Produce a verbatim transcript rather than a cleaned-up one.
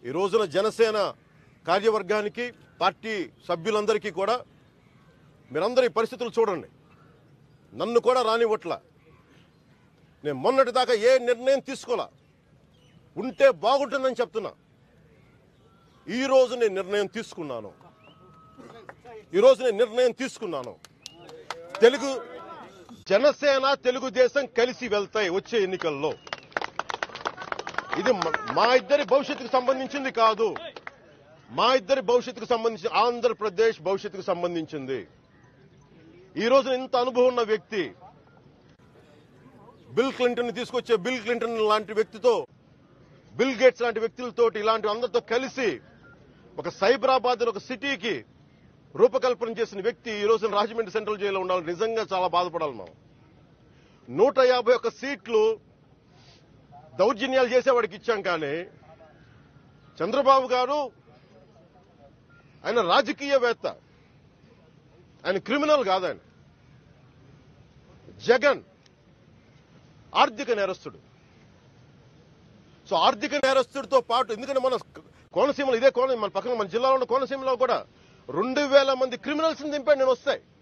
ఈ రోజున జనసేన కార్యవర్గానికి పార్టీ సభ్యులందరికీ కూడా మీరందరూ ఈ పరిస్థితులు చూడండి. నన్ను కూడా రానివ్వట్ల. నేను మొన్నటి దాకా ఏ నిర్ణయం తీసుకోలా. ఉంటే బాగుంటుందని చెప్తున్నా. ఈరోజు నేను నిర్ణయం తీసుకున్నాను. ఈరోజు నేను నిర్ణయం తీసుకున్నాను. తెలుగు జనసేన తెలుగుదేశం కలిసి వెళ్తాయి వచ్చే ఎన్నికల్లో. ఇది మా ఇద్దరి భవిష్యత్తుకు సంబంధించింది కాదు. మా ఇద్దరి భవిష్యత్తుకు సంబంధించి ఆంధ్రప్రదేశ్ భవిష్యత్తుకు సంబంధించింది. ఈ రోజు ఇంత అనుభవం ఉన్న వ్యక్తి బిల్ క్లింటన్ తీసుకొచ్చే బిల్ క్లింటన్ లాంటి వ్యక్తితో, బిల్ గేట్స్ లాంటి వ్యక్తులతో, ఇలాంటి అందరితో కలిసి ఒక సైబరాబాద్ ఒక సిటీకి రూపకల్పన చేసిన వ్యక్తి ఈ రోజు రాజమండ్రి సెంట్రల్ జైల్లో ఉండాలి. నిజంగా చాలా బాధపడాలి. మనం నూట యాభై ఒక్క సీట్లు దౌర్జన్యాలు చేసేవాడికి ఇచ్చాం. కానీ చంద్రబాబు గారు ఆయన రాజకీయవేత్త, ఆయన క్రిమినల్ కాదు. ఆయన జగన్ ఆర్థిక నేరస్తుడు. సో ఆర్థిక నేరస్తుడితో పాటు, ఎందుకంటే మన కోనసీమలో ఇదే కోన మన పక్కన మన జిల్లాలో ఉన్న కోనసీమలో కూడా రెండు వేల మంది క్రిమినల్స్ ని దింపాడు నేను వస్తాయి.